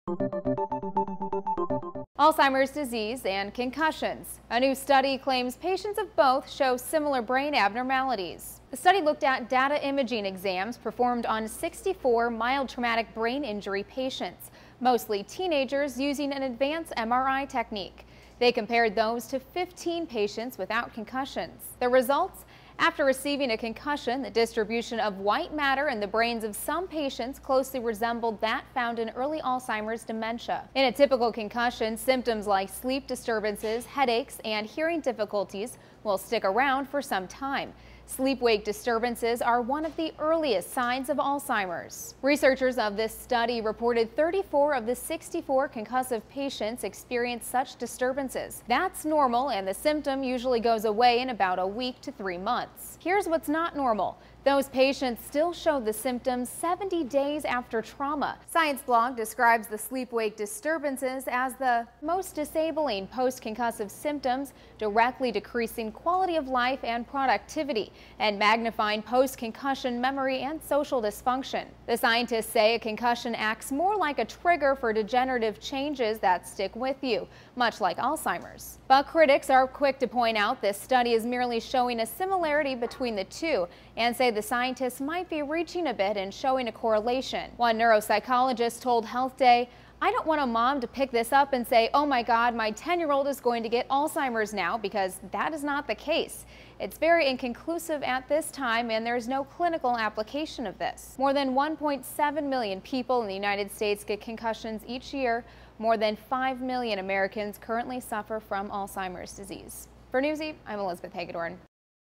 Alzheimer's disease and concussions. A new study claims patients of both show similar brain abnormalities. The study looked at data imaging exams performed on 64 mild traumatic brain injury patients, mostly teenagers, using an advanced MRI technique. They compared those to 15 patients without concussions. The results? After receiving a concussion, the distribution of white matter in the brains of some patients closely resembled that found in early Alzheimer's dementia. In a typical concussion, symptoms like sleep disturbances, headaches, and hearing difficulties will stick around for some time. Sleep-wake disturbances are one of the earliest signs of Alzheimer's. Researchers of this study reported 34 of the 64 concussive patients experienced such disturbances. That's normal, and the symptom usually goes away in about a week to 3 months. Here's what's not normal. Those patients still showed the symptoms 70 days after trauma. Science Blog describes the sleep-wake disturbances as the most disabling post-concussive symptoms, directly decreasing quality of life and productivity, and magnifying post-concussion memory and social dysfunction. The scientists say a concussion acts more like a trigger for degenerative changes that stick with you, much like Alzheimer's. But critics are quick to point out this study is merely showing a similarity between the two, and say the scientists might be reaching a bit and showing a correlation. One neuropsychologist told Health Day, "I don't want a mom to pick this up and say, oh my God, my 10-year-old is going to get Alzheimer's now," because that is not the case. It's very inconclusive at this time, and there's no clinical application of this. More than 1.7 million people in the United States get concussions each year. More than 5 million Americans currently suffer from Alzheimer's disease. For Newsy, I'm Elizabeth Hagedorn.